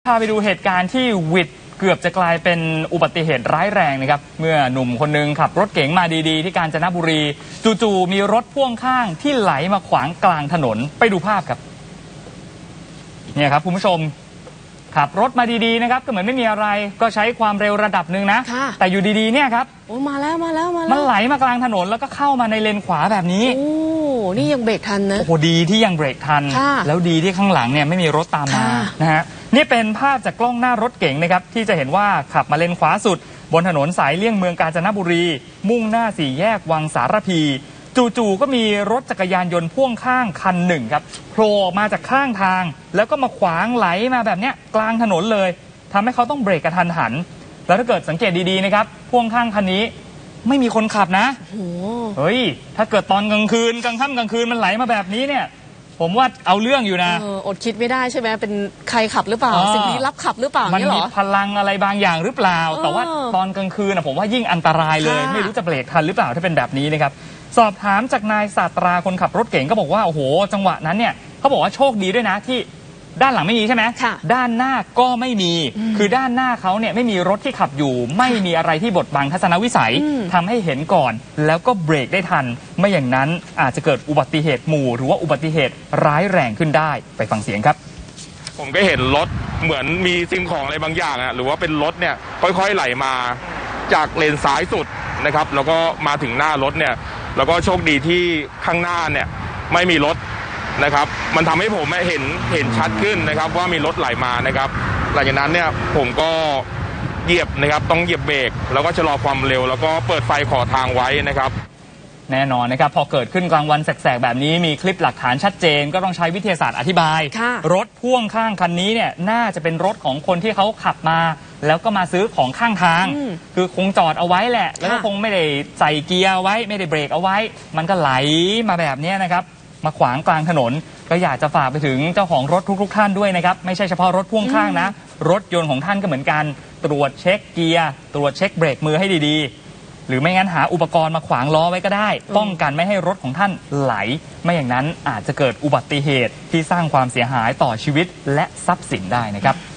พาไปดูเหตุการณ์ที่วิดเกือบจะกลายเป็นอุบัติเหตุร้ายแรงนะครับเมื่อหนุ่มคนนึงขับรถเก๋งมาดีๆที่กาญจนบุรีจู่ๆมีรถพ่วงข้างที่ไหลมาขวางกลางถนนไปดูภาพครับเนี่ยครับคุณผู้ชมขับรถมาดีๆนะครับก็เหมือนไม่มีอะไรก็ใช้ความเร็วระดับหนึ่งนะแต่อยู่ดีๆเนี่ยครับโอ้มาแล้วมันไหลมากลางถนนแล้วก็เข้ามาในเลนขวาแบบนี้โอ้นี่ยังเบรกทันนะโอ้โหดีที่ยังเบรกทันแล้วดีที่ข้างหลังเนี่ยไม่มีรถตามมานะฮะนี่เป็นภาพจากกล้องหน้ารถเก๋งนะครับที่จะเห็นว่าขับมาเลนขวาสุดบนถนนสายเลี่ยงเมืองกาญจนบุรีมุ่งหน้าสี่แยกวังสารพีจู่ๆก็มีรถจักรยานยนต์พ่วงข้างคันหนึ่งครับโผล่ออกมาจากข้างทางแล้วก็มาขวางไหลมาแบบนี้กลางถนนเลยทำให้เขาต้องเบรกกระทันหันแล้วถ้าเกิดสังเกตดีๆนะครับพ่วงข้างคันนี้ไม่มีคนขับนะเฮ้ยถ้าเกิดตอนกลางคืนกลางค่ำกลางคืนมันไหลมาแบบนี้เนี่ยผมว่าเอาเรื่องอยู่นะอดคิดไม่ได้ใช่ไหมเป็นใครขับหรือเปล่าสิ่งลี้ลับขับหรือเปล่ามันมีพลังอะไรบางอย่างหรือเปล่าแต่ว่าตอนกลางคืนผมว่ายิ่งอันตรายเลยไม่รู้จะเบรกทันหรือเปล่าถ้าเป็นแบบนี้นะครับสอบถามจากนายศาสตราคนขับรถเก๋งก็บอกว่าโอ้โหจังหวะนั้นเนี่ยเขาบอกว่าโชคดีด้วยนะที่ด้านหลังไม่มีใช่ไหมด้านหน้าก็ไม่มีคือด้านหน้าเขาเนี่ยไม่มีรถที่ขับอยู่ไม่มีอะไรที่บดบังทัศนวิสัยทำให้เห็นก่อนแล้วก็เบรกได้ทันไม่อย่างนั้นอาจจะเกิดอุบัติเหตุหมู่หรือว่าอุบัติเหตุร้ายแรงขึ้นได้ไปฟังเสียงครับผมก็เห็นรถเหมือนมีสิ่งของอะไรบางอย่างหรือว่าเป็นรถเนี่ยค่อยๆไหลมาจากเลนซ้ายสุดนะครับแล้วก็มาถึงหน้ารถเนี่ยแล้วก็โชคดีที่ข้างหน้าเนี่ยไม่มีรถนะครับมันทำให้ผมเห็นชัดขึ้นนะครับว่ามีรถไหลมานะครับหลังจากนั้นเนี่ยผมก็เหยียบนะครับต้องเหยียบเบรกแล้วก็ชะลอความเร็วแล้วก็เปิดไฟขอทางไว้นะครับแน่นอนนะครับพอเกิดขึ้นกลางวันแสกๆแบบนี้มีคลิปหลักฐานชัดเจนก็ต้องใช้วิทยาศาสตร์อธิบายรถพ่วงข้างคันนี้เนี่ยน่าจะเป็นรถของคนที่เขาขับมาแล้วก็มาซื้อของข้างทางคือคงจอดเอาไว้แหละแล้วก็คงไม่ได้ใส่เกียร์ไว้ไม่ได้เบรกเอาไว้มันก็ไหลมาแบบนี้นะครับมาขวางกลางถนนก็อยากจะฝากไปถึงเจ้าของรถทุกท่านด้วยนะครับไม่ใช่เฉพาะรถพ่วงข้างนะรถยนต์ของท่านก็เหมือนกันตรวจเช็คเกียร์ตรวจเช็คเบรกมือให้ดีๆหรือไม่งั้นหาอุปกรณ์มาขวางล้อไว้ก็ได้ป้องกันไม่ให้รถของท่านไหลไม่อย่างนั้นอาจจะเกิดอุบัติเหตุที่สร้างความเสียหายต่อชีวิตและทรัพย์สินได้นะครับ